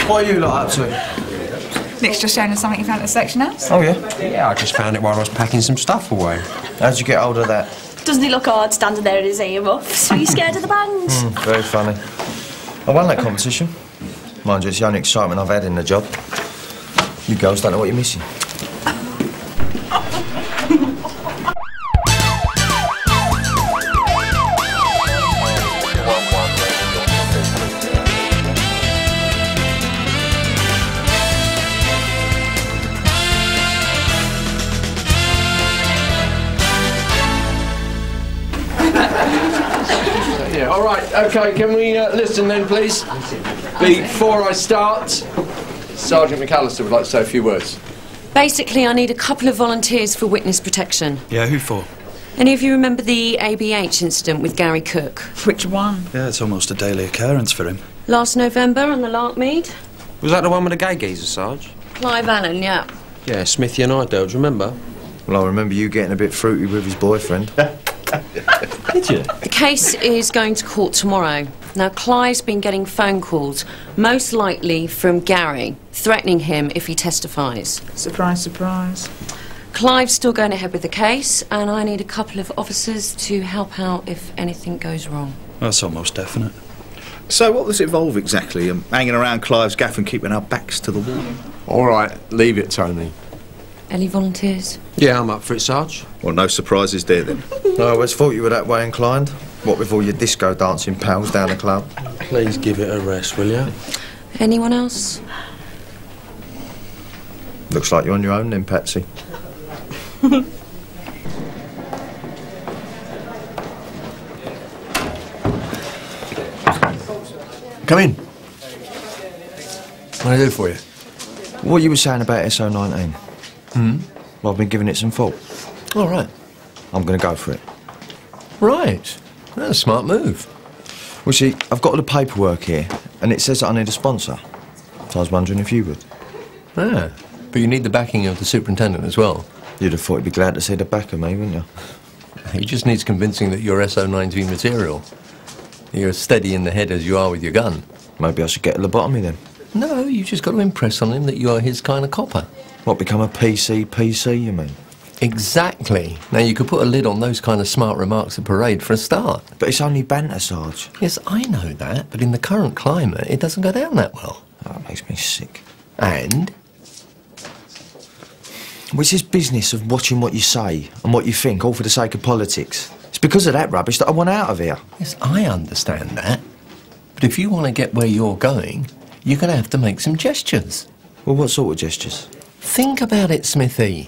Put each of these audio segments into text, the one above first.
What are you lot up to? Nick's just showing us something he found at the section house. Oh, yeah? Yeah, I just found it while I was packing some stuff away. How'd you get hold of that? Doesn't he look odd standing there in his earmuffs? Are you scared of the bangs? Very funny. I won that competition. Mind you, it's the only excitement I've had in the job. You girls don't know what you're missing. Yeah, all right, OK, can we listen then, please? Before I start, Sergeant McAllister would like to say a few words. Basically, I need a couple of volunteers for witness protection. Yeah, who for? Any of you remember the ABH incident with Gary Cook? Which one? Yeah, it's almost a daily occurrence for him. Last November on the Larkmead? Was that the one with the gay geezer, Sarge? Clive Allen, yeah. Yeah, Smithy and I, do you remember? Well, I remember you getting a bit fruity with his boyfriend. Did you? The case is going to court tomorrow. Now, Clive's been getting phone calls, most likely from Gary, threatening him if he testifies. Surprise, surprise. Clive's still going ahead with the case, and I need a couple of officers to help out if anything goes wrong. That's almost definite. So what does it involve exactly? Hanging around Clive's gaff and keeping our backs to the wall? All right, leave it, Tony. Any volunteers? Yeah, I'm up for it, Sarge. Well, no surprises there then. I always thought you were that way inclined. What with all your disco dancing pals down the club? Please give it a rest, will you? Anyone else? Looks like you're on your own then, Patsy. Come in. What can I do for you? What you were saying about SO19? Well, I've been giving it some thought. All right. I'm going to go for it. Right. That's a smart move. Well, see, I've got all the paperwork here, and it says that I need a sponsor. So I was wondering if you would. Ah, but you need the backing of the superintendent as well. You'd have thought he'd be glad to see the back of me, wouldn't you? He just needs convincing that you're SO19 material. You're as steady in the head as you are with your gun. Maybe I should get a lobotomy then. No, you just got to impress on him that you are his kind of copper. What, become a PC, you mean? Exactly. Now, you could put a lid on those kind of smart remarks at parade for a start. But it's only banter, Sarge. Yes, I know that, but in the current climate, it doesn't go down that well. Oh, it makes me sick. And? Well, it's this business of watching what you say and what you think, all for the sake of politics. It's because of that rubbish that I want out of here. Yes, I understand that. But if you want to get where you're going, you're going to have to make some gestures. Well, what sort of gestures? Think about it, Smithy.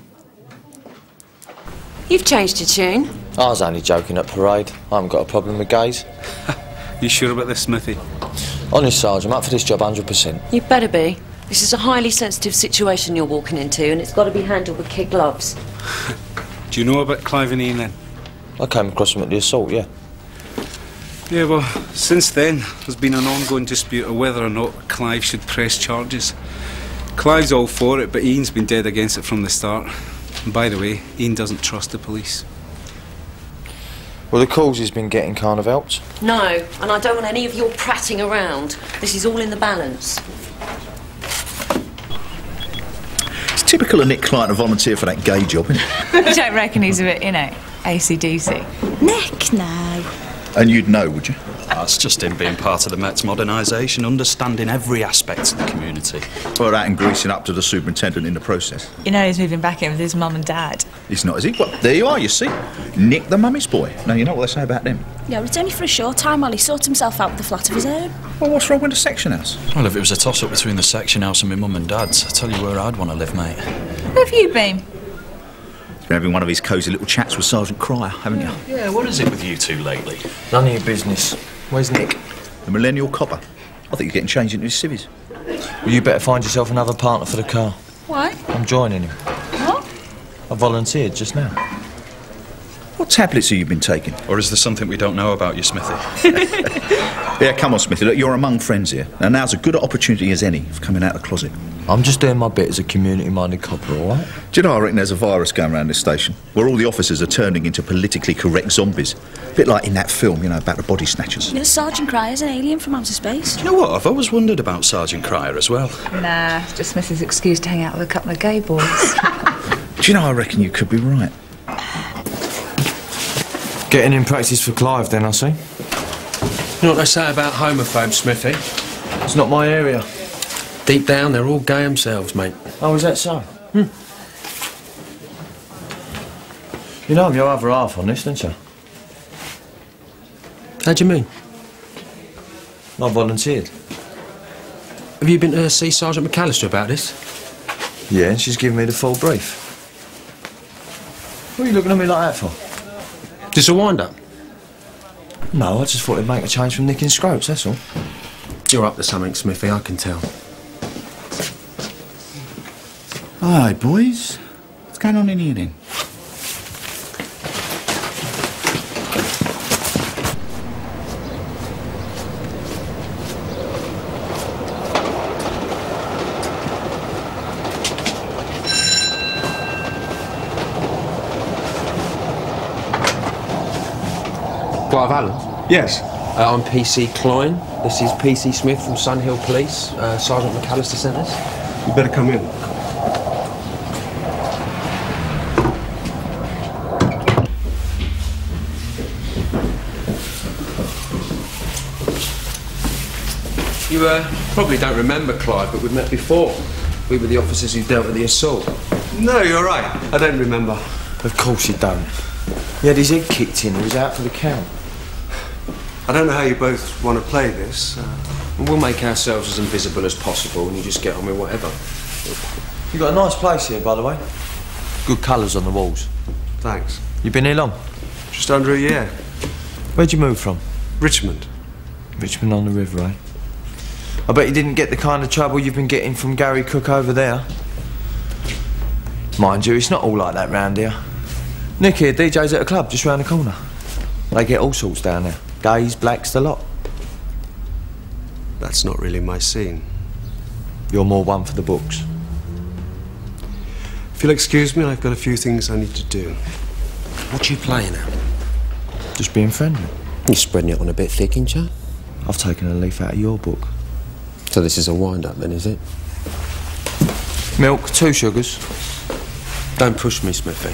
You've changed your tune. I was only joking at parade. I haven't got a problem with gays. You sure about this, Smithy? Honest, Sarge, I'm up for this job 100%. You better be. This is a highly sensitive situation you're walking into, and it's got to be handled with kid gloves. Do you know about Clive and Ian then? I came across him at the assault, yeah. Yeah, well, since then, there's been an ongoing dispute of whether or not Clive should press charges. Clive's all for it, but Ian's been dead against it from the start. And by the way, Ian doesn't trust the police. Well, the calls he's been getting can't have helped. No, and I don't want any of your prattling around. This is all in the balance. It's typical of Nick Client to volunteer for that gay job, isn't it? You don't reckon he's a bit, AC/DC? Nick, now. And you'd know, would you? That's just him being part of the Met's modernisation, understanding every aspect of the community. Or that and greasing up to the superintendent in the process. You know he's moving back in with his mum and dad. He's not, is he? Well, there you are, you see. Nick the mummy's boy. Now, you know what they say about them. Yeah, well, it's only for a short time while he sorts himself out with a flat of his own. Well, what's wrong with the section house? Well, if it was a toss-up between the section house and my mum and dad's, I tell you where I'd want to live, mate. Where have you been? You've been having one of his cosy little chats with Sergeant Cryer, haven't you? Yeah, what is it with you two lately? None of your business. Where's Nick? The millennial copper. I think he's getting changed into his civvies. Well, you better find yourself another partner for the car. Why? I'm joining him. What? I volunteered just now. What tablets have you been taking? Or is there something we don't know about you, Smithy? Yeah, come on, Smithy. Look, you're among friends here. Now, now's as good an opportunity as any of coming out of the closet. I'm just doing my bit as a community-minded copper, all right? Do you know, I reckon there's a virus going around this station where all the officers are turning into politically correct zombies. A bit like in that film, you know, about the body snatchers. Yeah, Sergeant Cryer's an alien from outer space. Do you know what? I've always wondered about Sergeant Cryer as well. Nah, it's just Mrs. excuse to hang out with a couple of gay boys. Do you know, I reckon you could be right. Getting in practice for Clive, then, I see. You know what they say about homophobes, Smithy? It's not my area. Deep down, they're all gay themselves, mate. Oh, is that so? You know I'm your other half on this, don't you? How do you mean? I volunteered. Have you been to see Sergeant McAllister about this? Yeah, and she's given me the full brief. What are you looking at me like that for? Just a wind-up? No, I just thought it'd make a change from nicking scropes, that's all. You're up to something, Smithy, I can tell. Hi, boys. What's going on in here, then? Clive Allen? Yes. I'm PC Klein. This is PC Smith from Sunhill Police. Sergeant McAllister sent us. You better come in. You probably don't remember Clive, but we've met before. We were the officers who dealt with the assault. No, you're right. I don't remember. Of course you don't. He had his head kicked in, he was out for the count. I don't know how you both want to play this. We'll make ourselves as invisible as possible and you just get on with whatever. You've got a nice place here, by the way. Good colours on the walls. Thanks. You been here long? Just under a year. Where'd you move from? Richmond. Richmond on the river, eh? I bet you didn't get the kind of trouble you've been getting from Gary Cook over there. Mind you, it's not all like that round here. Nick here, DJ's at a club just round the corner. They get all sorts down there. Gays, blacks, the lot. That's not really my scene. You're more one for the books. If you'll excuse me, I've got a few things I need to do. What are you playing at? Just being friendly. You're spreading it on a bit thick, ain't you? I've taken a leaf out of your book. So this is a wind-up then, is it? Milk, 2 sugars. Don't push me, Smithy.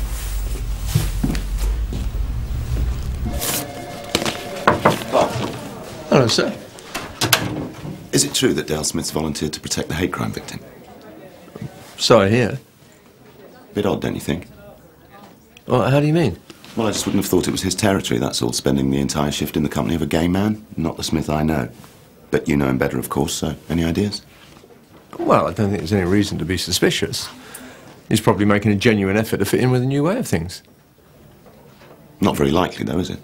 Hello, sir. Is it true that Dale Smith's volunteered to protect the hate crime victim? Sorry, here. Bit odd, don't you think? Well, how do you mean? Well, I just wouldn't have thought it was his territory, that's all, spending the entire shift in the company of a gay man. Not the Smith I know. But you know him better, of course, so any ideas? Well, I don't think there's any reason to be suspicious. He's probably making a genuine effort to fit in with a new way of things. Not very likely, though, is it?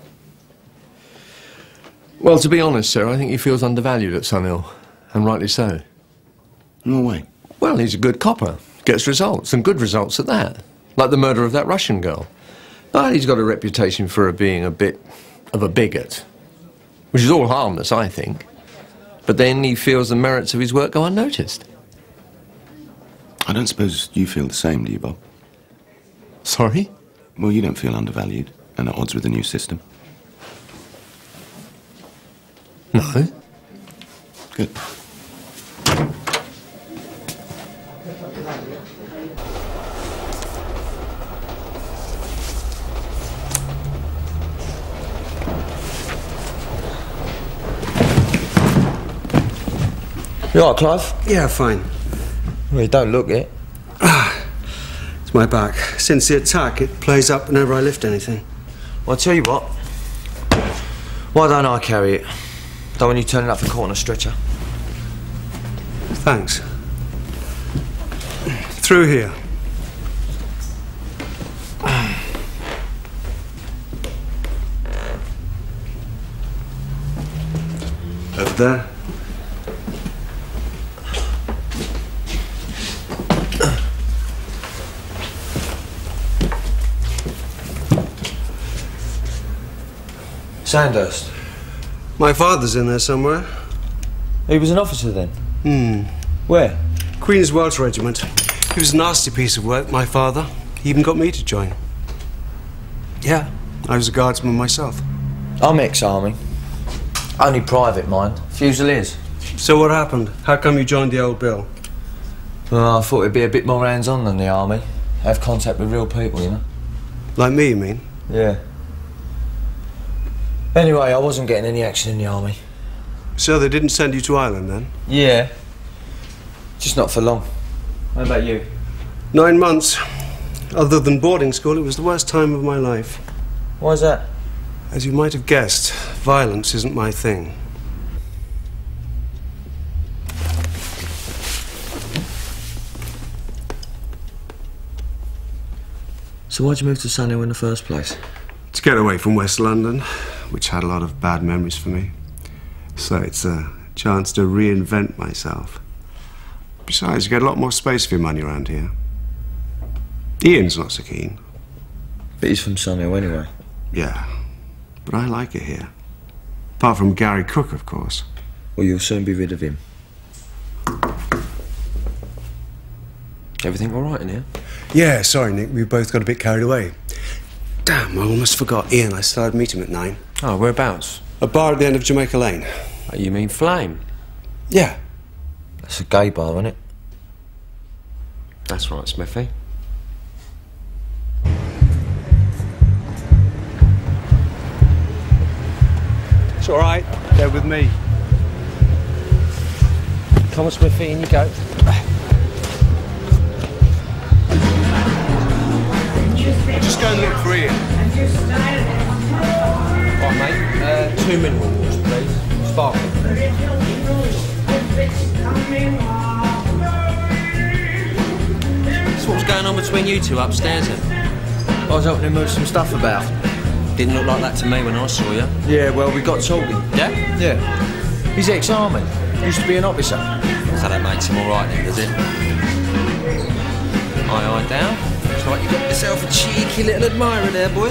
Well, to be honest, sir, I think he feels undervalued at Sunhill, and rightly so. No way. Well, he's a good copper, gets results, and good results at that. Like the murder of that Russian girl. But he's got a reputation for being a bit of a bigot, which is all harmless, I think. But then he feels the merits of his work go unnoticed. I don't suppose you feel the same, do you, Bob? Sorry? Well, you don't feel undervalued and at odds with the new system. No. Good. You all right, Clive? Yeah, fine. Well, you don't look it. It's my back. Since the attack, it plays up whenever I lift anything. Well, I'll tell you what. Why don't I carry it? Don't want you turning up the court on a stretcher. Thanks. Through here. Over there. Sandhurst. My father's in there somewhere. He was an officer then? Hmm. Where? Queen's Welsh Regiment. It was a nasty piece of work, my father. He even got me to join. Yeah, I was a guardsman myself. I'm ex-army. Only private, mind. Fusiliers. So what happened? How come you joined the old Bill? Well, I thought it'd be a bit more hands-on than the army. Have contact with real people, you know? Like me, you mean? Yeah. Anyway, I wasn't getting any action in the army. So they didn't send you to Ireland, then? Yeah. Just not for long. How about you? 9 months. Other than boarding school, it was the worst time of my life. Why's that? As you might have guessed, violence isn't my thing. So why'd you move to Sunnyhill in the first place? To get away from West London, which had a lot of bad memories for me. So it's a chance to reinvent myself. Besides, you get a lot more space for your money around here. Ian's not so keen. But he's from Sunnyhill anyway. Yeah, but I like it here. Apart from Gary Cook, of course. Well, you'll soon be rid of him. Everything all right in here? Yeah, sorry, Nick, we both got a bit carried away. Damn, I almost forgot. Ian, I still had to meet him at 9. Oh, whereabouts? A bar at the end of Jamaica Lane. Oh, you mean Flame? Yeah. That's a gay bar, isn't it? That's right, Smithy. It's all right. They're with me. Come on, Smithy, in you go. Just go and look for Ian. Right, mate. 2 mineral waters, please. Sparkling. So what's going on between you two upstairs then? I was helping him move some stuff about. Didn't look like that to me when I saw you. Yeah, well, we got talking. Yeah? Yeah. He's ex-army. Used to be an officer. So that makes him all right then, does it? Aye, down. Looks like you got yourself a cheeky little admirer there, boy.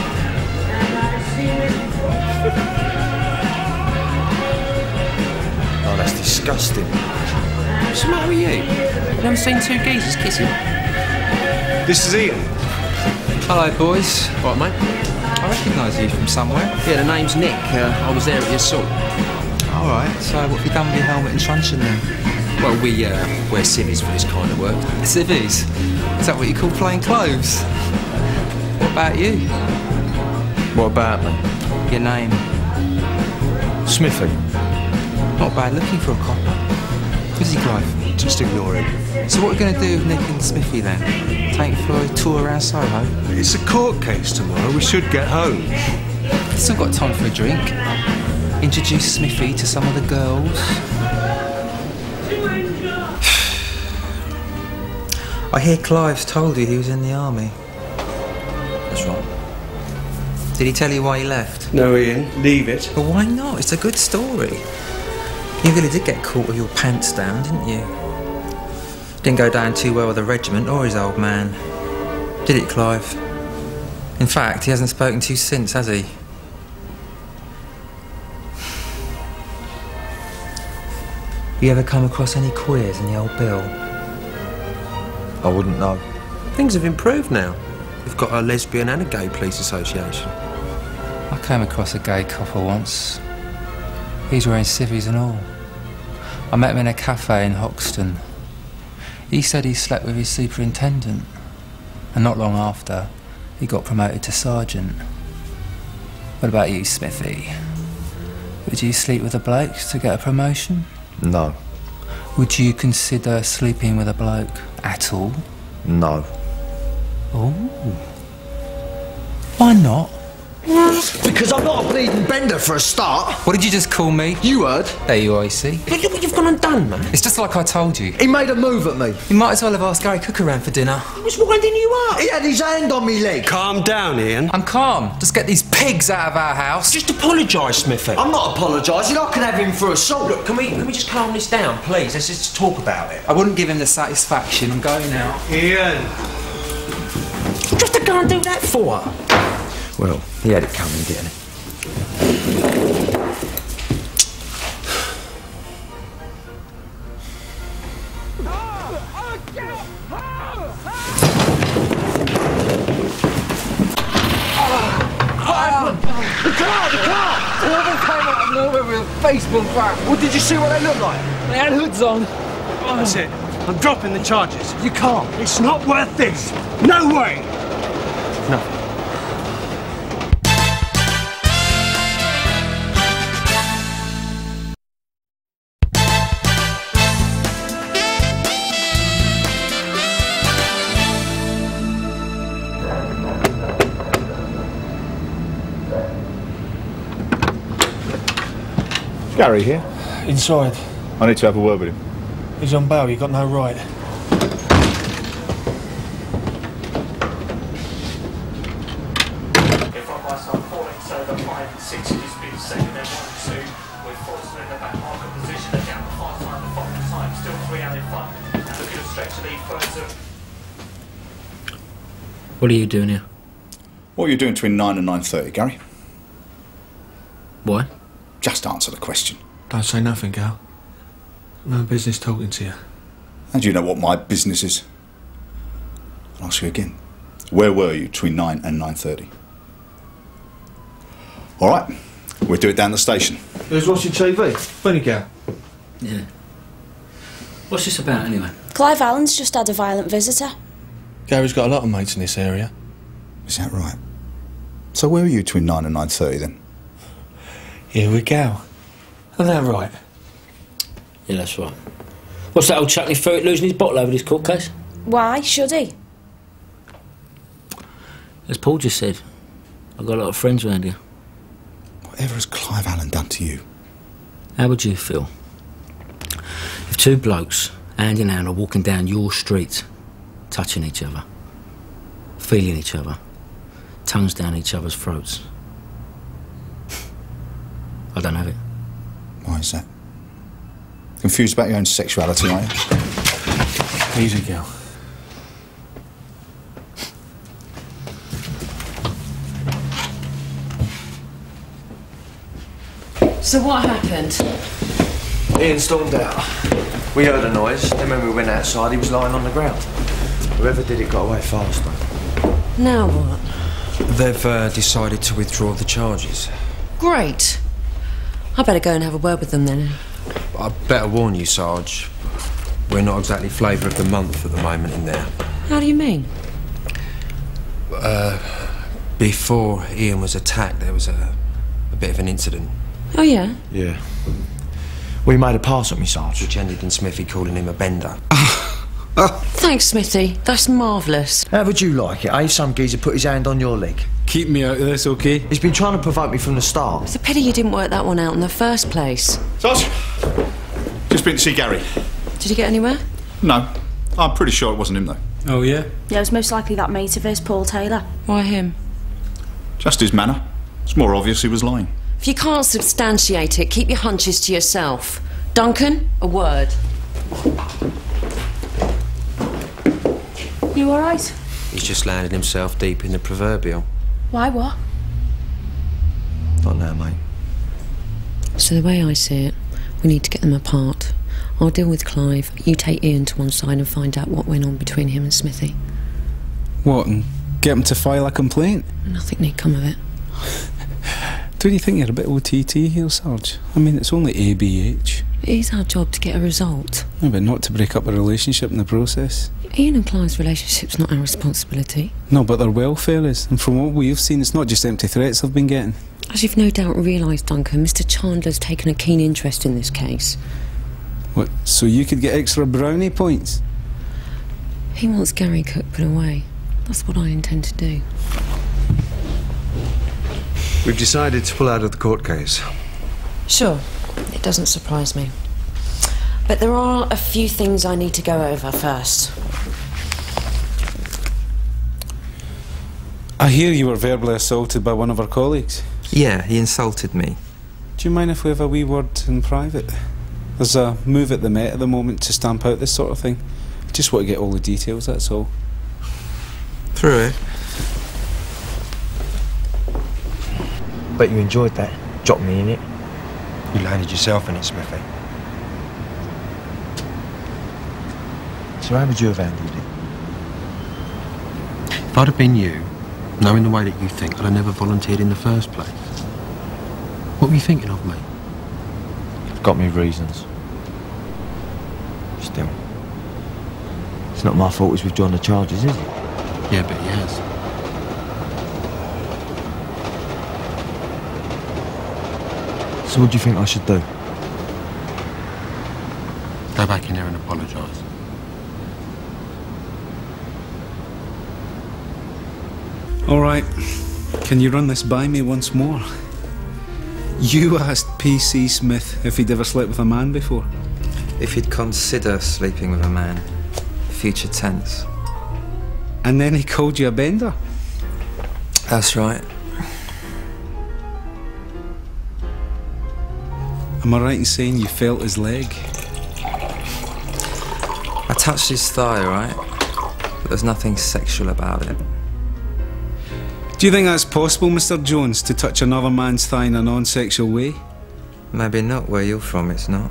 Oh, that's disgusting. What's the matter with you? You never seen two geezers kissing? This is Ian. Hello, boys. Right, mate. I recognise you from somewhere. Yeah, the name's Nick. I was there at the assault. All right. So what have you done with your helmet and truncheon then? Well, we wear civvies for this kind of work. Civvies? Is that what you call plain clothes? What about you? What about me? Your name? Smithy. Not bad looking for a copper. Who's he, Clive? Just ignore him. So what are we going to do with Nick and Smithy then? Take for a tour around Soho? It's a court case tomorrow. We should get home. Still got time for a drink. Introduce Smithy to some of the girls. I hear Clive's told you he was in the army. That's right. Did he tell you why he left? No, Ian. Leave it. But why not? It's a good story. You really did get caught with your pants down, didn't you? Didn't go down too well with the regiment or his old man. Did it, Clive? In fact, he hasn't spoken to you since, has he? You ever come across any queers in the old Bill? I wouldn't know. Things have improved now. We've got a lesbian and a gay police association. I came across a gay copper once. He's wearing civvies and all. I met him in a cafe in Hoxton. He said he slept with his superintendent, and not long after, he got promoted to sergeant. What about you, Smithy? Would you sleep with a bloke to get a promotion? No. Would you consider sleeping with a bloke at all? No. Oh. Why not? Because I'm not a bleeding bender for a start. What did you just call me? You heard. There you are, you see. Look at what you've gone and done, man. It's just like I told you. He made a move at me. You might as well have asked Gary Cook around for dinner. He was winding you up. He had his hand on me leg. Calm down, Ian. I'm calm. Just get these pigs out of our house. Just apologise, Smithy. I'm not apologising. I can have him for assault. Look, can we just calm this down, please? Let's just talk about it. I wouldn't give him the satisfaction. I'm going now. Ian. Just to go and do that for? Well, he had it coming, didn't he? baseball bat. Well, did you see what they looked like? They had hoods on. That's it. I'm dropping the charges. You can't. It's not worth this. No way. No. Gary here? Inside. I need to have a word with him. He's on bail, you got no right. What are you doing here? What are you doing between 9 and 9:30, Gary? Why? Just answer the question. Don't say nothing, Gal. No business talking to you. How do you know what my business is? I'll ask you again. Where were you between 9 and 9:30? All right, we'll do it down the station. Who's watching TV? Funny, Gal. Yeah. What's this about, anyway? Clive Allen's just had a violent visitor. Gary's got a lot of mates in this area. Is that right? So where were you between 9 and 9:30 then? Here we go. Isn't that right? Yeah, that's right. What's that old chuckling ferret losing his bottle over this court case? Why should he? As Paul just said, I've got a lot of friends around here. Whatever has Clive Allen done to you? How would you feel if two blokes, hand in hand, are walking down your street, touching each other, feeling each other, tongues down each other's throats? I don't have it. Why is that? Confused about your own sexuality, aren't you? Easy, Gal. So what happened? Ian stormed out. We heard a noise, then when we went outside, he was lying on the ground. Whoever did it got away fast, though. Now what? They've decided to withdraw the charges. Great. I better go and have a word with them then. I better warn you, Sarge. We're not exactly flavour of the month at the moment in there. How do you mean? Before Ian was attacked, there was a bit of an incident. Oh, yeah? Yeah. Well, he made a pass at me, Sarge. Which ended in Smithy calling him a bender. Thanks, Smithy. That's marvellous. How would you like it, eh? Some geezer put his hand on your leg. Keep me out of this, OK? He's been trying to provoke me from the start. It's a pity you didn't work that one out in the first place. Sarge! Just been to see Gary. Did you get anywhere? No. I'm pretty sure it wasn't him, though. Oh, yeah? Yeah, it was most likely that mate of his, Paul Taylor. Why him? Just his manner. It's more obvious he was lying. If you can't substantiate it, keep your hunches to yourself. Duncan, a word. You all right? He's just landed himself deep in the proverbial. Why, what? Not now, mate. So the way I see it, we need to get them apart. I'll deal with Clive. You take Ian to one side and find out what went on between him and Smithy. What, and get him to file a complaint? Nothing need come of it. Don't you think you're a bit OTT here, Sarge? I mean, it's only ABH. It is our job to get a result. No, but not to break up a relationship in the process. Ian and Clive's relationship's not our responsibility. No, but their welfare is. And from what we've seen, it's not just empty threats they've been getting. As you've no doubt realised, Duncan, Mr. Chandler's taken a keen interest in this case. What, so you could get extra brownie points? He wants Gary Cook put away. That's what I intend to do. We've decided to pull out of the court case. Sure, it doesn't surprise me. But there are a few things I need to go over first. I hear you were verbally assaulted by one of our colleagues. Yeah, he insulted me. Do you mind if we have a wee word in private? There's a move at the Met at the moment to stamp out this sort of thing. Just want to get all the details, that's all. Through it. Bet you enjoyed that. Dropped me in it. You landed yourself in it, Smithy. So how would you have handled it? If I'd have been you, knowing the way that you think, I'd have never volunteered in the first place. What were you thinking of, mate? Got me reasons. Still, it's not my fault he's withdrawn the charges, is it? Yeah, but he has. So what do you think I should do? Go back in there and apologise. All right. Can you run this by me once more? You asked P.C. Smith if he'd ever slept with a man before. If he'd consider sleeping with a man. Future tense. And then he called you a bender? That's right. Am I right in saying you felt his leg? I touched his thigh, right? But there's nothing sexual about it. Do you think that's possible, Mr. Jones, to touch another man's thigh in a non-sexual way? Maybe not where you're from, it's not.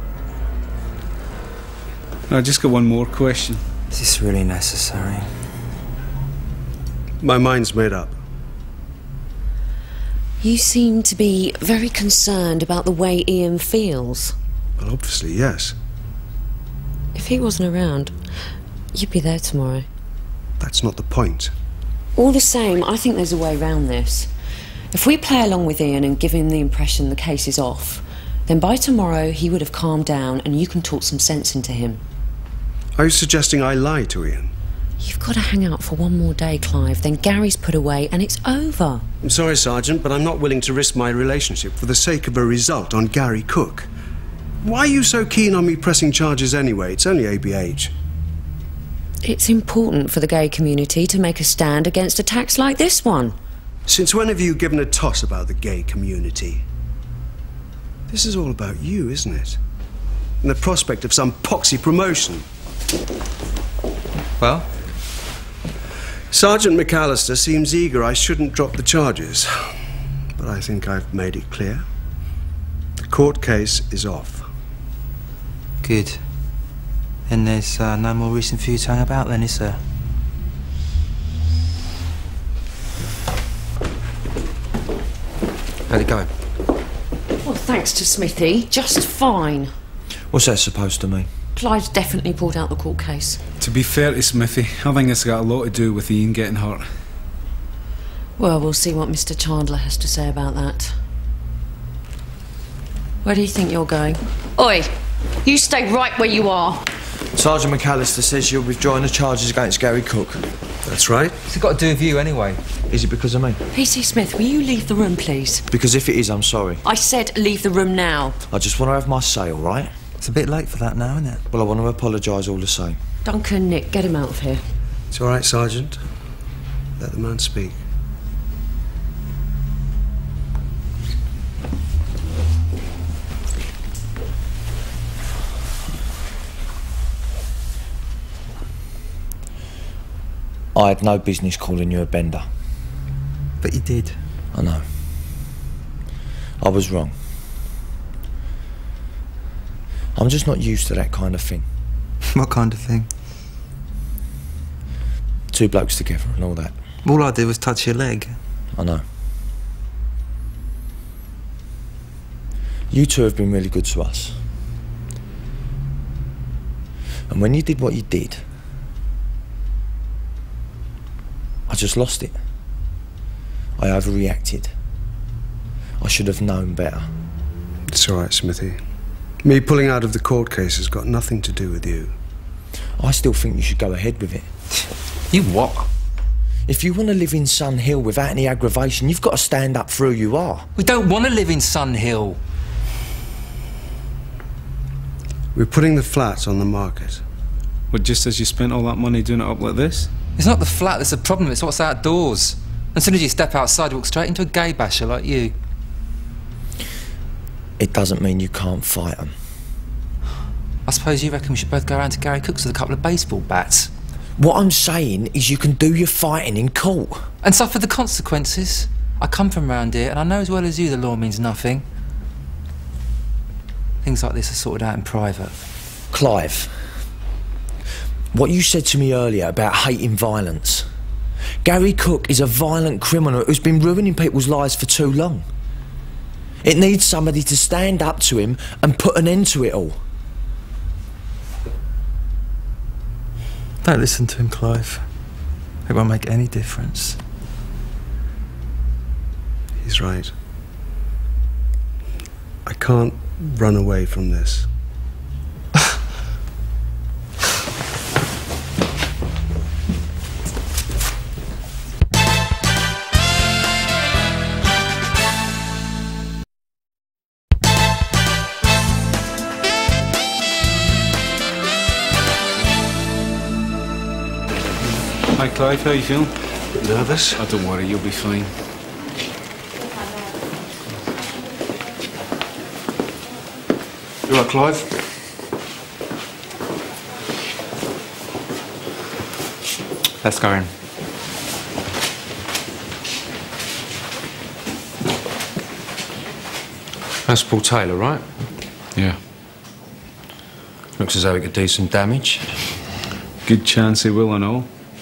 I just got one more question. Is this really necessary? My mind's made up. You seem to be very concerned about the way Ian feels. Well, obviously, yes. If he wasn't around, you'd be there tomorrow. That's not the point. All the same, I think there's a way around this. If we play along with Ian and give him the impression the case is off, then by tomorrow he would have calmed down and you can talk some sense into him. Are you suggesting I lie to Ian? You've got to hang out for one more day, Clive, then Gary's put away and it's over. I'm sorry, Sergeant, but I'm not willing to risk my relationship for the sake of a result on Gary Cook. Why are you so keen on me pressing charges anyway? It's only ABH. It's important for the gay community to make a stand against attacks like this one. Since when have you given a toss about the gay community? This is all about you, isn't it? And the prospect of some poxy promotion. Well? Sergeant McAllister seems eager I shouldn't drop the charges. But I think I've made it clear. The court case is off. Good. Then there's no more reason for you to hang about then, is there? How'd it go? Well, thanks to Smithy, just fine. What's that supposed to mean? Clive's definitely pulled out the court case. To be fair to Smithy, I think it's got a lot to do with Ian getting hurt. Well, we'll see what Mr. Chandler has to say about that. Where do you think you're going? Oi! You stay right where you are. Sergeant McAllister says you're withdrawing the charges against Gary Cook. That's right. What's it got to do with you anyway? Is it because of me? P.C. Smith, will you leave the room, please? Because if it is, I'm sorry. I said leave the room now. I just want to have my say, all right? It's a bit late for that now, isn't it? Well, I want to apologise all the same. Duncan, Nick, get him out of here. It's all right, Sergeant. Let the man speak. I had no business calling you a bender. But you did. I know. I was wrong. I'm just not used to that kind of thing. What kind of thing? Two blokes together and all that. All I did was touch your leg. I know. You two have been really good to us. And when you did what you did, I just lost it. I overreacted. I should have known better. It's all right, Smithy. Me pulling out of the court case has got nothing to do with you. I still think you should go ahead with it. You what? If you want to live in Sun Hill without any aggravation, you've got to stand up for who you are. We don't want to live in Sun Hill. We're putting the flat on the market. But just as you spent all that money doing it up like this? It's not the flat that's the problem, it's what's outdoors. As soon as you step outside, you walk straight into a gay basher like you. It doesn't mean you can't fight them. I suppose you reckon we should both go around to Gary Cook's with a couple of baseball bats. What I'm saying is you can do your fighting in court. And suffer the consequences. I come from round here, and I know as well as you the law means nothing. Things like this are sorted out in private. Clive, what you said to me earlier about hating violence. Gary Cook is a violent criminal who's been ruining people's lives for too long. It needs somebody to stand up to him and put an end to it all. Don't listen to him, Clive. It won't make any difference. He's right. I can't run away from this. Hi Clive, how you feeling? Nervous? Oh, don't worry, you'll be fine. You all right, Clive? Let's go in. That's Paul Taylor, right? Yeah. Looks as though he could do some damage. Good chance he will and all.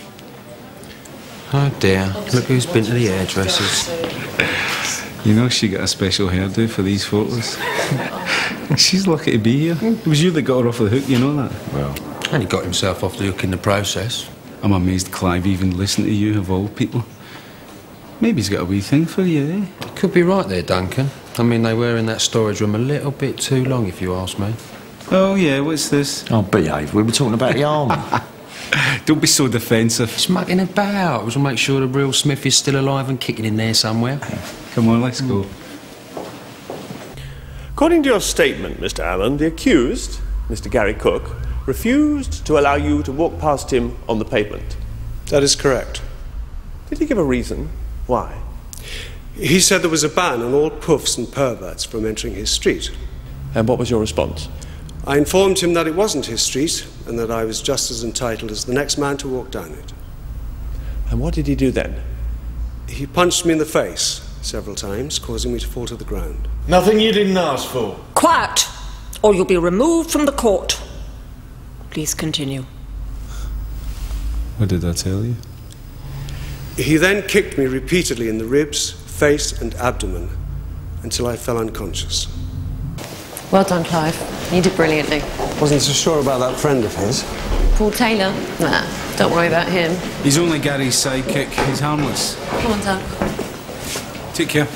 Oh dear, look who's been to the hairdressers. You know she got a special hairdo for these photos. She's lucky to be here. It was you that got her off the hook, you know that? Well, and he got himself off the hook in the process. I'm amazed Clive even listened to you, of all people. Maybe he's got a wee thing for you, eh? Could be right there, Duncan. I mean, they were in that storage room a little bit too long, if you ask me. Oh, yeah, what's this? Oh, behave. We were talking about the arm. Don't be so defensive. It's mucking about. We'll make sure the real Smith is still alive and kicking in there somewhere. Come on, let's go. According to your statement, Mr. Allen, the accused, Mr. Gary Cook, refused to allow you to walk past him on the pavement. That is correct. Did he give a reason why? He said there was a ban on all puffs and perverts from entering his street. And what was your response? I informed him that it wasn't his street and that I was just as entitled as the next man to walk down it. And what did he do then? He punched me in the face several times, causing me to fall to the ground. Nothing you didn't ask for. Quiet, or you'll be removed from the court. Please continue. What did I tell you? He then kicked me repeatedly in the ribs, face and abdomen until I fell unconscious. Well done, Clive. You did brilliantly. Wasn't so sure about that friend of his. Paul Taylor? Nah, don't worry about him. He's only Gary's sidekick. He's harmless. Come on, Doug. Take care.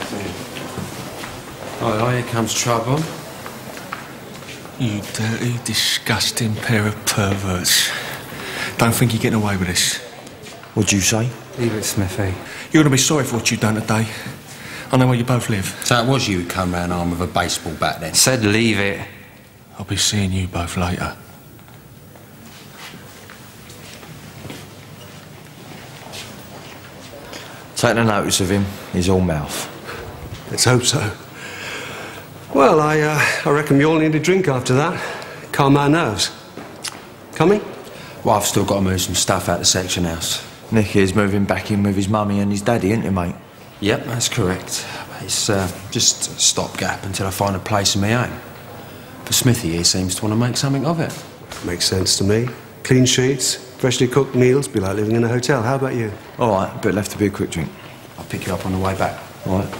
Oh, here comes trouble. You dirty, disgusting pair of perverts. Don't think you're getting away with this. What'd you say? Leave it, Smithy. You're going to be sorry for what you've done today. I know where you both live. So it was you who come round armed with a baseball bat then? Said leave it. I'll be seeing you both later. Take no notice of him. He's all mouth. Let's hope so. Well, I reckon we all need a drink after that. Calm our nerves. Coming? Well, I've still got to move some stuff out the section house. Nicky's moving back in with his mummy and his daddy, ain't he, mate? Yep, that's correct. It's just a stopgap until I find a place of my own. But Smithy here seems to want to make something of it. Makes sense to me. Clean sheets, freshly cooked meals, be like living in a hotel. How about you? All right, but left to be a quick drink. I'll pick you up on the way back. All right.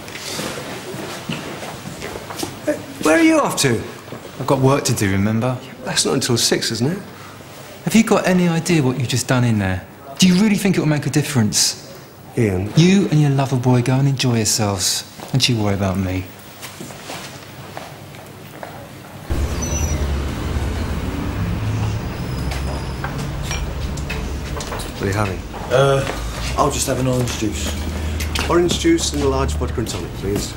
Hey, where are you off to? I've got work to do, remember? That's not until 6, isn't it? Have you got any idea what you've just done in there? Do you really think it will make a difference? Ian. You and your lover boy go and enjoy yourselves. Don't you worry about me. What are you having? I'll just have an orange juice. Orange juice and a large vodka and tonic, please.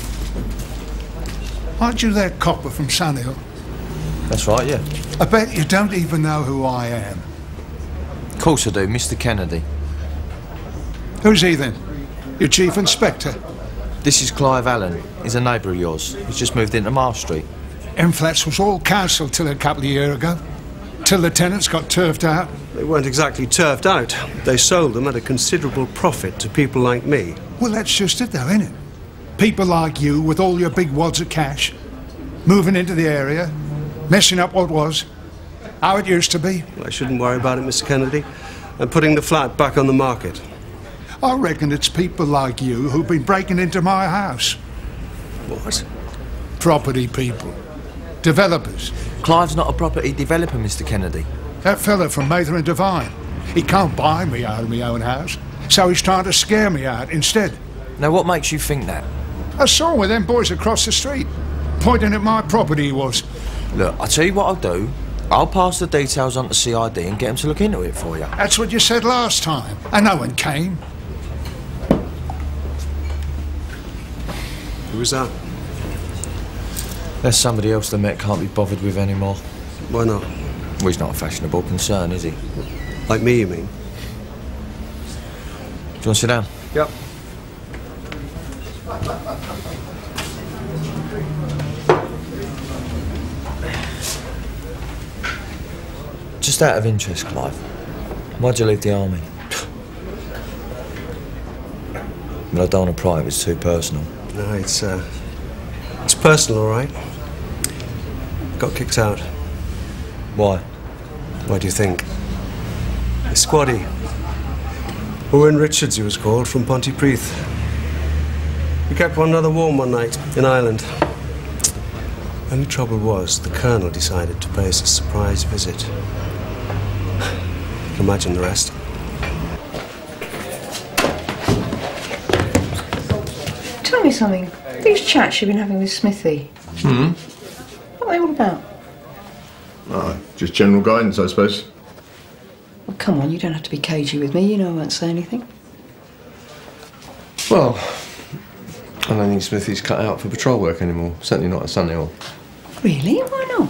Aren't you that copper from Sunhill? That's right, yeah. I bet you don't even know who I am. Of course I do, Mr. Kennedy. Who's he then? Your chief inspector? This is Clive Allen. He's a neighbour of yours. He's just moved into Mile Street. M-Flats was all council till a couple of years ago. Till the tenants got turfed out. They weren't exactly turfed out. They sold them at a considerable profit to people like me. Well, that's just it, though, isn't it? People like you, with all your big wads of cash, moving into the area, messing up what was, how it used to be. Well, I shouldn't worry about it, Mr. Kennedy. I'm putting the flat back on the market. I reckon it's people like you who've been breaking into my house. What? Property people. Developers. Clive's not a property developer, Mr. Kennedy. That fella from Mather and Devine. He can't buy me out of my own house, so he's trying to scare me out instead. Now, what makes you think that? I saw him with them boys across the street, pointing at my property he was. Look, I'll tell you what I'll do. I'll pass the details on to CID and get them to look into it for you. That's what you said last time, and no one came. Who was that? There's somebody else the Met can't be bothered with anymore. Why not? Well, he's not a fashionable concern, is he? Like me, you mean? Do you want to sit down? Yep. Just out of interest, Clive, why'd you leave the army? But I don't want to pry if it's too personal. No, it's personal, all right. Got kicked out. Why? Why do you think? A squaddy. Owen Richards, he was called, from Pontypridd. We kept one another warm one night in Ireland. Only trouble was, the Colonel decided to pay us a surprise visit. You can imagine the rest. Tell me something. These chats you've been having with Smithy, what are they all about? Just general guidance, I suppose. Well, come on, you don't have to be cagey with me. You know I won't say anything. Well, I don't think Smithy's cut out for patrol work anymore. Certainly not at Sunhill. Really? Why not?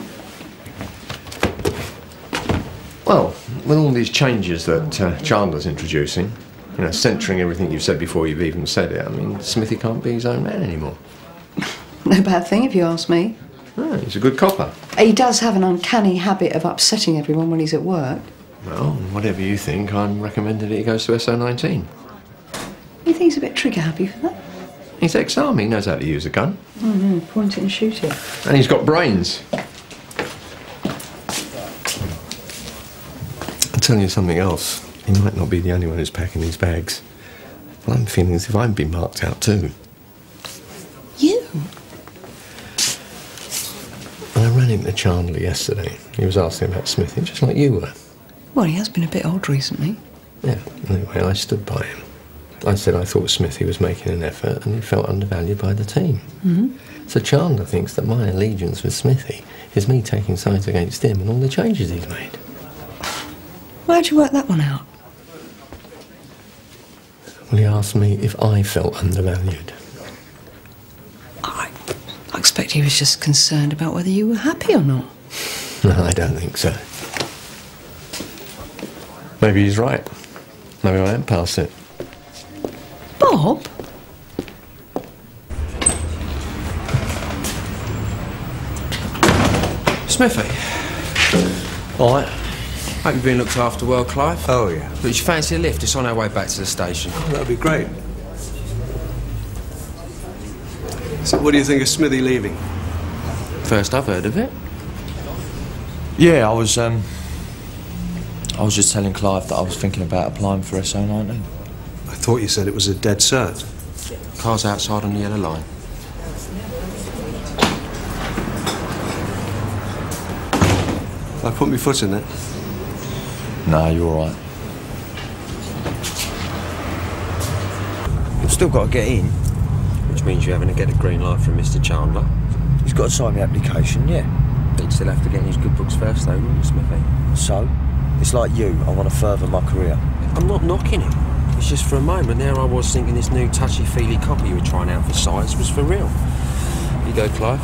Well, with all these changes that Chandler's introducing, you know, censoring everything you've said before you've even said it, I mean, Smithy can't be his own man anymore. No bad thing, if you ask me. Oh, he's a good copper. He does have an uncanny habit of upsetting everyone when he's at work. Well, whatever you think, I'm recommending that he goes to SO19. You think he's a bit trigger-happy for that? He's ex-army, he knows how to use a gun. Oh, no, point it and shoot it. And he's got brains. I'll tell you something else. He might not be the only one who's packing these bags. But I'm feeling as if I've been marked out too. You? I ran into Chandler yesterday. He was asking about Smithy, just like you were. Well, he has been a bit odd recently. Yeah, anyway, I stood by him. I said I thought Smithy was making an effort and he felt undervalued by the team. So Chandler thinks that my allegiance with Smithy is me taking sides against him and all the changes he's made. Why'd you work that one out? Well, he asked me if I felt undervalued. I expect he was just concerned about whether you were happy or not. No, I don't think so. Maybe he's right. Maybe I am past it. Bob? Smithy. All right. Hope you've been looked after well, Clive. Oh, yeah. But you fancy a lift? It's on our way back to the station. Oh, that'd be great. So what do you think of Smithy leaving? First I've heard of it. Yeah, I was just telling Clive that I was thinking about applying for SO19. I thought you said it was a dead cert. Car's outside on the yellow line. I put my foot in it. No, you're all right. You've still got to get in, which means you're having to get a green light from Mr. Chandler. He's got to sign the application, yeah. But you'd still have to get in his good books first, though, wouldn't you, Smithy? So? It's like you. I want to further my career. I'm not knocking it. It's just for a moment there I was thinking this new touchy-feely copy you were trying out for size was for real. You go, Clive.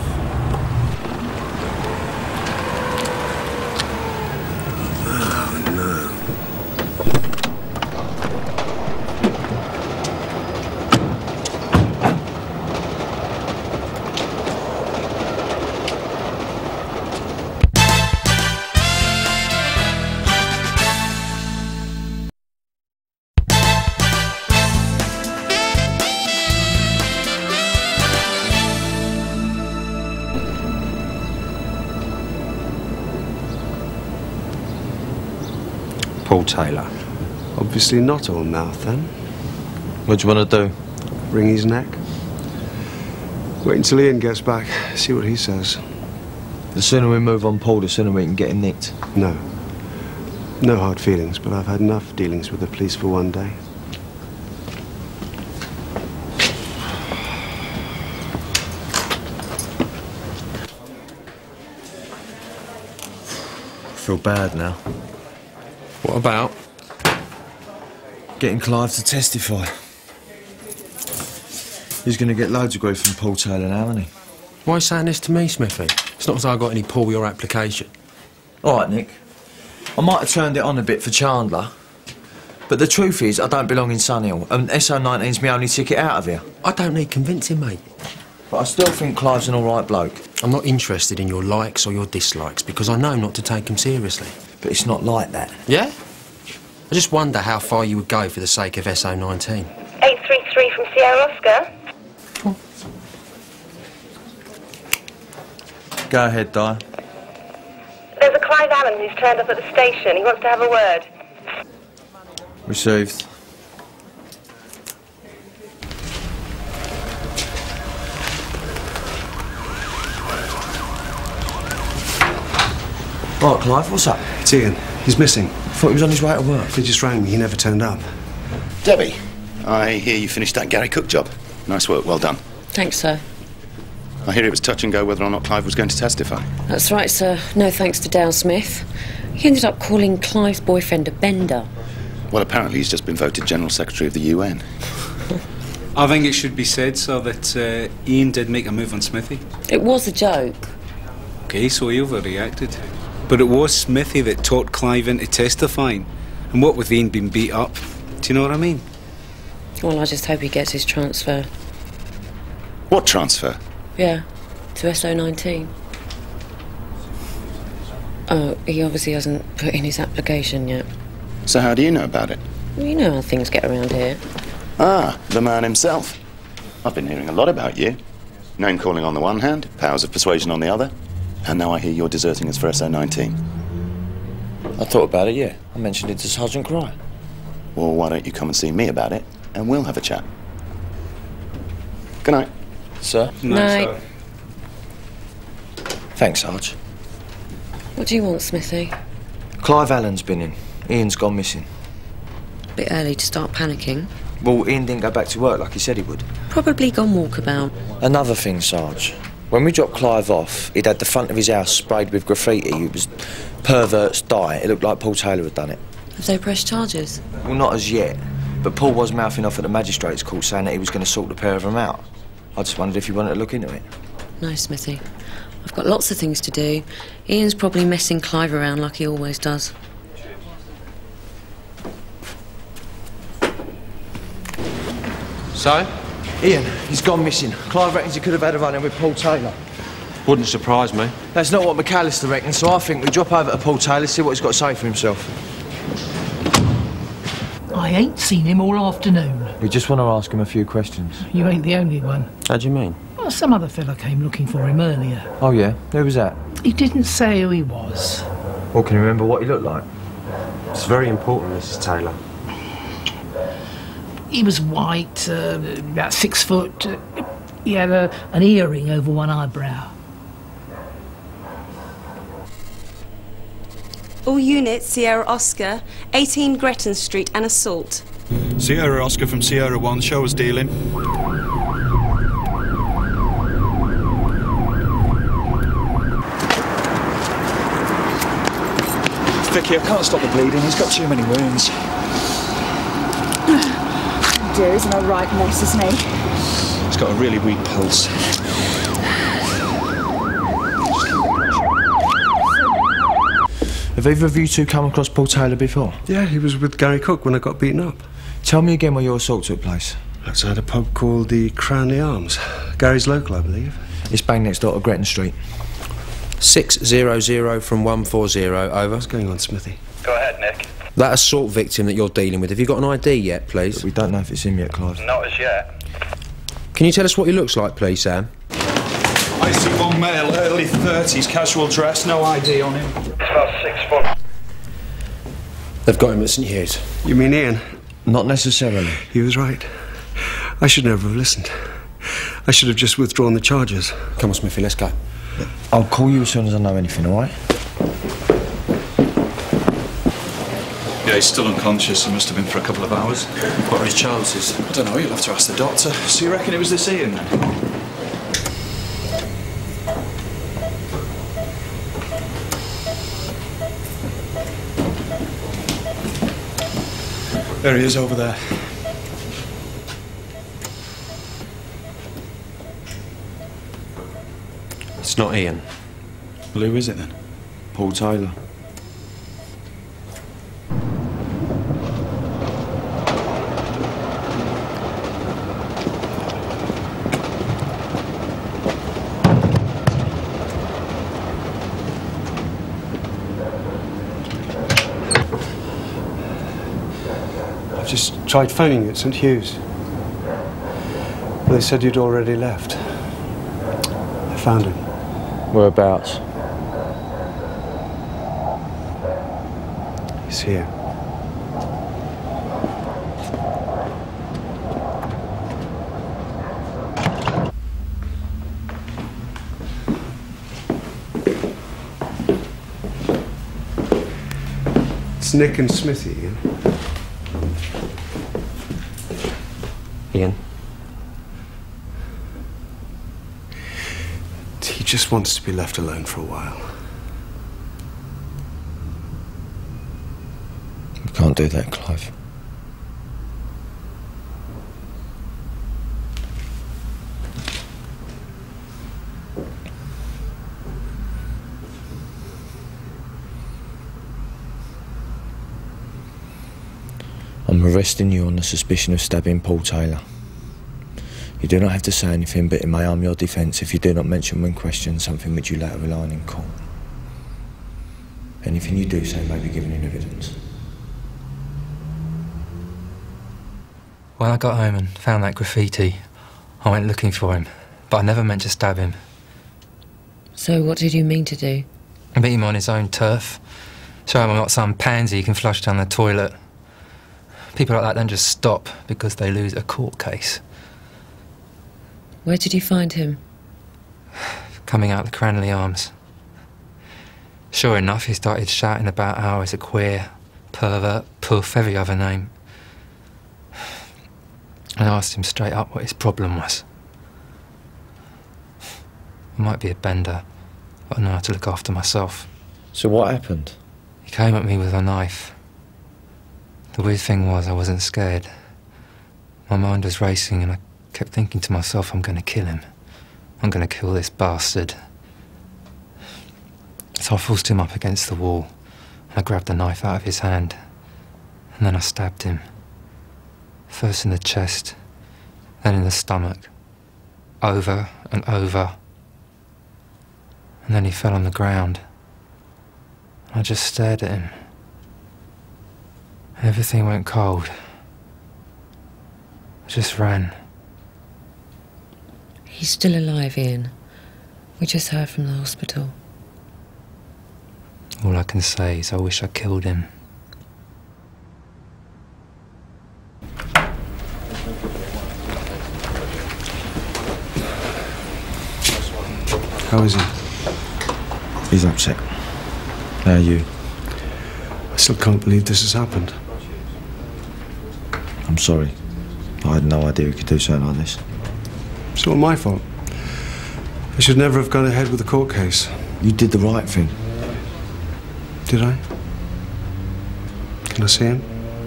Paul Taylor. Obviously not all mouth, then. What do you want to do? Wring his neck? Wait until Ian gets back, see what he says. The sooner we move on Paul, the sooner we can get him nicked. No. No hard feelings, but I've had enough dealings with the police for one day. I feel bad now. What about? Getting Clive to testify. He's going to get loads of grief from Paul Taylor now, isn't he? Why are you saying this to me, Smithy? It's not as though I got any pull your application. All right, Nick. I might have turned it on a bit for Chandler, but the truth is I don't belong in Sunhill, and SO19's my only ticket out of here. I don't need convincing, mate. But I still think Clive's an all right bloke. I'm not interested in your likes or your dislikes, because I know not to take him seriously. But it's not like that. Yeah? I just wonder how far you would go for the sake of SO19. 833 from Sierra Oscar. Go ahead, Di. There's a Clive Allen who's turned up at the station. He wants to have a word. Received. Right, Clive, what's up? It's Ian. He's missing. I thought he was on his way to work. He just rang me. He never turned up. Debbie, I hear you finished that Gary Cook job. Nice work, well done. Thanks, sir. I hear it was touch and go whether or not Clive was going to testify. That's right, sir. No thanks to Dale Smith. He ended up calling Clive's boyfriend a bender. Well, apparently he's just been voted General Secretary of the UN. I think it should be said, so that Ian did make a move on Smithy. It was a joke. OK, so he overreacted. But it was Smithy that taught Clive into testifying. And what with Ian being beat up, do you know what I mean? Well, I just hope he gets his transfer. What transfer? Yeah, to SO19. Oh, he obviously hasn't put in his application yet. So how do you know about it? Well, you know how things get around here. Ah, the man himself. I've been hearing a lot about you. Name-calling on the one hand, powers of persuasion on the other, and now I hear you're deserting us for SO19. I thought about it, yeah. I mentioned it to Sergeant Cry. Well, why don't you come and see me about it, and we'll have a chat. Good night. Sir? Night. Thanks, Sarge. What do you want, Smithy? Clive Allen's been in. Ian's gone missing. Bit early to start panicking. Well, Ian didn't go back to work like he said he would. Probably gone walkabout. Another thing, Sarge. When we dropped Clive off, he'd had the front of his house sprayed with graffiti. It was perverts die. It looked like Paul Taylor had done it. Have they pressed charges? Well, not as yet. But Paul was mouthing off at the magistrate's court saying that he was going to sort the pair of them out. I just wondered if you wanted to look into it. No, Smithy. I've got lots of things to do. Ian's probably messing Clive around like he always does. So? Ian, he's gone missing. Clive reckons he could have had a run-in with Paul Taylor. Wouldn't surprise me. That's not what McAllister reckons, so I think we drop over to Paul Taylor, see what he's got to say for himself. I ain't seen him all afternoon. We just want to ask him a few questions. You ain't the only one. How do you mean? Well, some other fella came looking for him earlier. Oh, yeah? Who was that? He didn't say who he was. Well, can you remember what he looked like? It's very important, Mrs. Taylor. He was white, about 6 foot. He had an earring over one eyebrow. All units, Sierra Oscar, 18 Gretton Street, and assault. Sierra Oscar from Sierra 1, show us dealing. Vicky, I can't stop the bleeding. He's got too many wounds. Dear, he's in a right mess, isn't he? He's got a really weak pulse. Have either of you two come across Paul Taylor before? Yeah, he was with Gary Cook when I got beaten up. Tell me again where your assault took place. Outside a pub called the Cranley Arms. Gary's local, I believe. It's bang next door to Gretton Street. 600 from 140, over. What's going on, Smithy? Go ahead, Nick. That assault victim that you're dealing with, have you got an ID yet, please? But we don't know if it's him yet, Clive. Not as yet. Can you tell us what he looks like, please, Sam? I see one male, early 30s, casual dress, no ID on him. He's about 6 foot. They've got him at St Hughes. You mean Ian? Not necessarily. He was right. I should never have listened. I should have just withdrawn the charges. Come on, Smithy, let's go. I'll call you as soon as I know anything, all right? Yeah, he's still unconscious. He must have been for a couple of hours. What are his chances? I don't know, you'll have to ask the doctor. So you reckon it was this Ian then? There he is over there. It's not Ian. Well, who is it then? Paul Taylor. I've just tried phoning you at St Hugh's. They said you'd already left. I found him. Whereabouts? He's here. It's Nick and Smithy, Ian. Ian? He just wants to be left alone for a while. You can't do that, Clive. I'm arresting you on the suspicion of stabbing Paul Taylor. You do not have to say anything, but it may harm your defence if you do not mention when questioned something which you later rely on in court. Anything you do say may be given in evidence. When I got home and found that graffiti, I went looking for him, but I never meant to stab him. So what did you mean to do? Beat him on his own turf. Show him I'm not some pansy you can flush down the toilet. People like that don't just stop because they lose a court case. Where did you find him? Coming out the Cranley Arms. Sure enough, he started shouting about how I was a queer, pervert, puff, every other name. I asked him straight up what his problem was. I might be a bender, but I know how to look after myself. So what happened? He came at me with a knife. The weird thing was I wasn't scared. My mind was racing and I kept thinking to myself, I'm going to kill him. I'm going to kill this bastard. So I forced him up against the wall. I grabbed the knife out of his hand. And then I stabbed him. First in the chest, then in the stomach. Over and over. And then he fell on the ground. I just stared at him. Everything went cold. I just ran. He's still alive, Ian. We just heard from the hospital. All I can say is I wish I killed him. How is he? He's upset. How are you? I still can't believe this has happened. I'm sorry. I had no idea we could do something like this. It's all my fault. I should never have gone ahead with the court case. You did the right thing. Did I? Can I see him?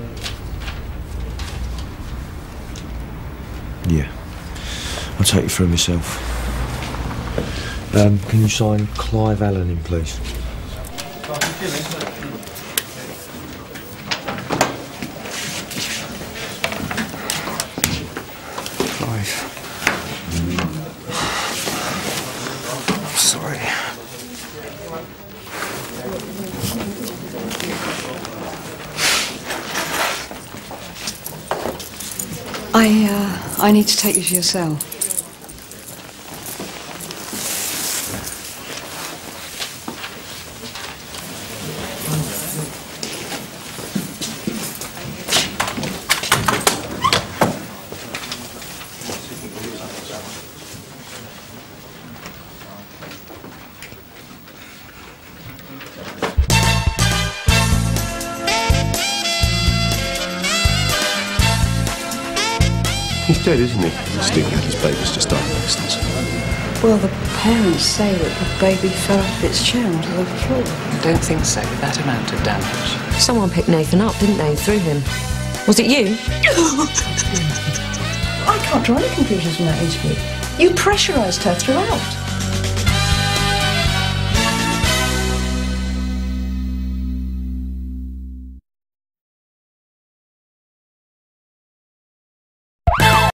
Yeah. I'll take you through myself. Can you sign Clive Allen in, please? Sorry. I need to take you to your cell. He's dead, isn't he? Stephen had his babies just died of accidents. Well, the parents say that the baby fell out of its chair onto the floor. I don't think so, with that amount of damage. Someone picked Nathan up, didn't they, and threw him? Was it you? I can't draw any conclusions from that interview. You pressurised her throughout.